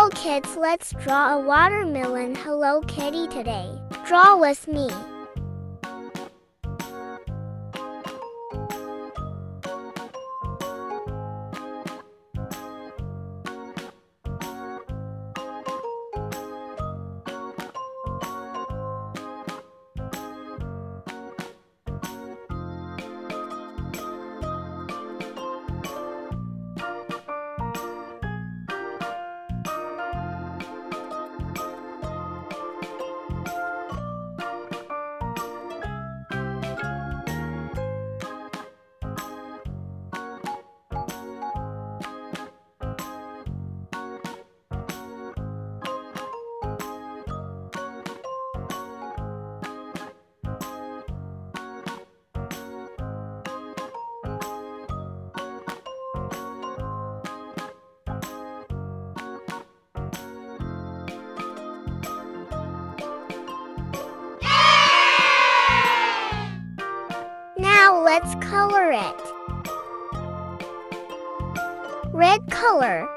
Hello kids, let's draw a watermelon Hello Kitty today. Draw with me. Now let's color it. Red color.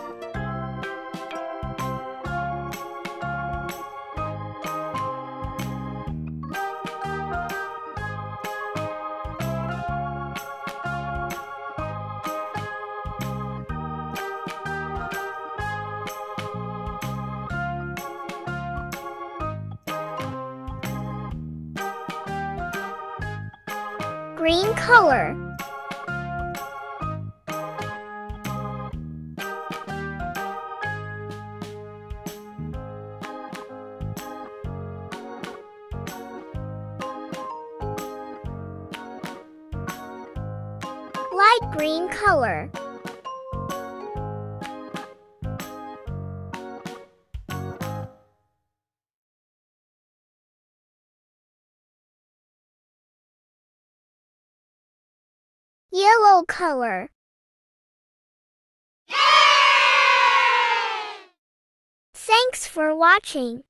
Green color. Light green color. Yellow color. Thanks for watching.